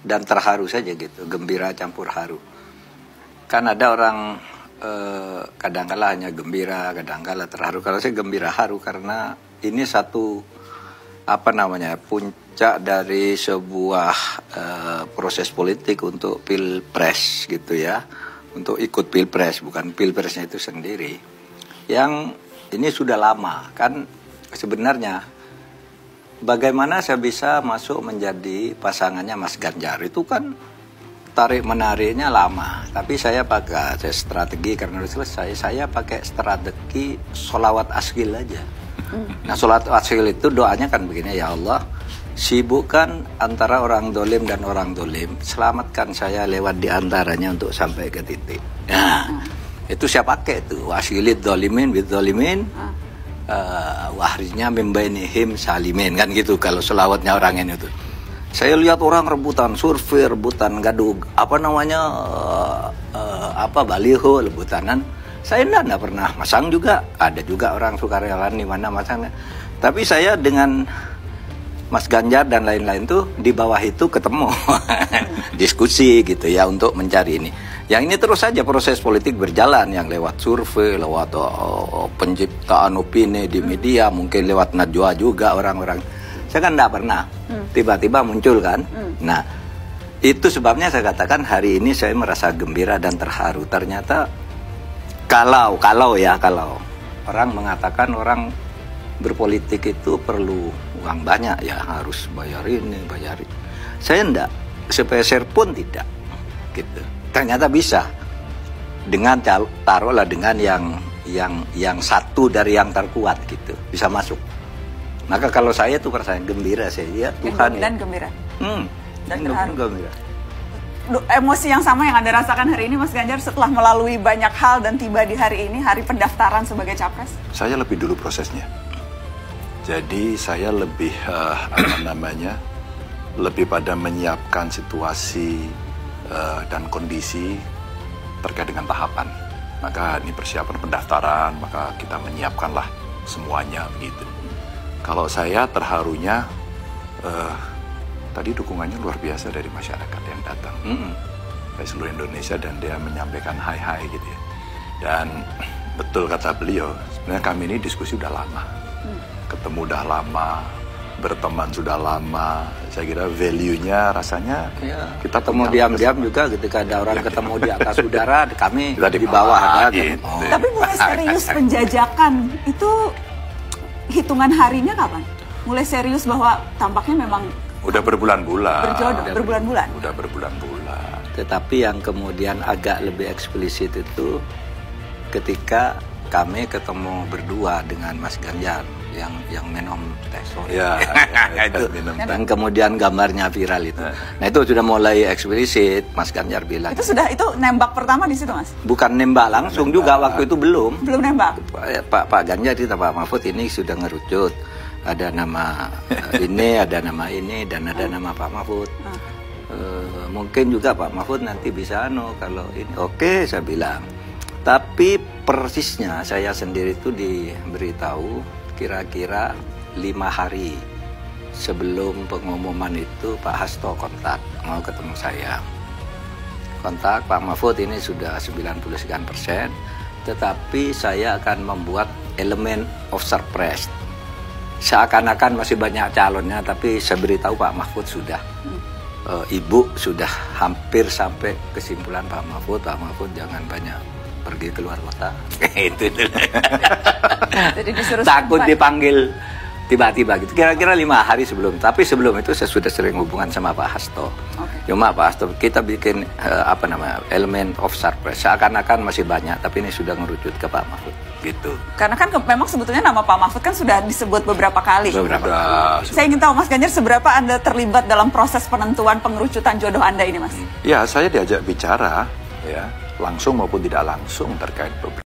dan terharu saja gitu, gembira campur haru. Kan ada orang kadang-kala hanya gembira, kadang-kala terharu. Kalau saya gembira haru karena ini satu puncak dari sebuah proses politik untuk pilpres gitu ya, untuk ikut pilpres, bukan pilpresnya itu sendiri. Yang ini sudah lama kan sebenarnya. Bagaimana saya bisa masuk menjadi pasangannya Mas Ganjar itu kan tarik menariknya lama, tapi saya pakai strategi karena sudah selesai. Saya pakai strategi sholawat asghil aja. Nah, sholawat asghil itu doanya kan begini, ya Allah, sibukkan antara orang dolim dan orang dolim, selamatkan saya lewat diantaranya untuk sampai ke titik. Nah, itu saya pakai itu wasghilid dolimin bid dolimin, wahrinya mimbainihim salimin, kan gitu kalau sholawatnya orang ini tuh. Saya lihat orang rebutan survei, rebutan gaduh baliho, rebutanan. Saya enggak pernah masang juga. Ada juga orang sukarelawan di mana masangnya. Tapi saya dengan Mas Ganjar dan lain-lain tuh di bawah itu ketemu diskusi gitu ya untuk mencari ini. Yang ini terus saja proses politik berjalan, yang lewat survei, lewat penciptaan opini di media, mungkin lewat najwa juga orang-orang. Saya kan tidak pernah tiba-tiba muncul kan. Nah, itu sebabnya saya katakan hari ini saya merasa gembira dan terharu. Ternyata kalau orang mengatakan orang berpolitik itu perlu uang banyak, ya harus bayar ini, bayar itu. Saya enggak, sepeser pun tidak gitu. Ternyata bisa dengan taruhlah dengan yang satu dari yang terkuat gitu, bisa masuk. Maka kalau saya tuh perasaan gembira, saya lihat Tuhan dan gembira. Dan gembira. Emosi yang sama yang Anda rasakan hari ini, Mas Ganjar, setelah melalui banyak hal dan tiba di hari ini, hari pendaftaran sebagai capres? Saya lebih dulu prosesnya. Jadi saya lebih lebih pada menyiapkan situasi dan kondisi terkait dengan tahapan. Maka ini persiapan pendaftaran, maka kita menyiapkanlah semuanya gitu. Kalau saya terharunya tadi dukungannya luar biasa dari masyarakat yang datang dari seluruh Indonesia, dan dia menyampaikan hai gitu ya. Dan betul kata beliau, sebenarnya kami ini diskusi udah lama, ketemu udah lama, berteman sudah lama. Saya kira value-nya rasanya ya, kita ketemu diam-diam juga ketika ada orang ketemu di atas udara, kami di bawah gitu. Tapi mulai serius penjajakan itu hitungan harinya kapan? Mulai serius bahwa tampaknya memang udah berbulan-bulan. Berbulan-bulan. Udah berbulan-bulan. Tetapi yang kemudian agak lebih eksplisit itu ketika kami ketemu berdua dengan Mas Ganjar yang minum teh sore. Ya, itu. Dan kemudian gambarnya viral itu. Nah, itu sudah mulai eksplisit. Mas Ganjar bilang. Itu nembak pertama di situ, Mas? Bukan nembak langsung juga, waktu itu belum. Belum nembak. Pak Ganjar itu, Pak Mahfud ini sudah ngerucut. Ada nama ini, ada nama ini, dan ada nama Pak Mahfud. Mungkin juga Pak Mahfud nanti bisa kalau ini. Oke, saya bilang. Tapi persisnya saya sendiri itu diberitahu kira-kira 5 hari sebelum pengumuman itu Pak Hasto kontak, mau ketemu saya. Kontak Pak Mahfud ini sudah 90%, tetapi saya akan membuat elemen of surprise. Seakan-akan masih banyak calonnya, tapi saya beritahu Pak Mahfud sudah. Ibu sudah hampir sampai kesimpulan Pak Mahfud jangan banyak pergi keluar kota. Itu. Jadi disuruh takut dipanggil tiba-tiba gitu. Kira-kira 5 hari sebelum. Tapi sebelum itu saya sudah sering hubungan sama Pak Hasto. Cuma Pak Hasto kita bikin elemen of surprise. Seakan-akan masih banyak, tapi ini sudah ngerucut ke Pak Mahfud gitu. Karena kan memang sebetulnya nama Pak Mahfud kan sudah disebut beberapa kali. Saya ingin tahu Mas Ganjar, seberapa Anda terlibat dalam proses penentuan pengerucutan jodoh Anda ini, Mas? Ya, saya diajak bicara ya, langsung maupun tidak langsung terkait beberapa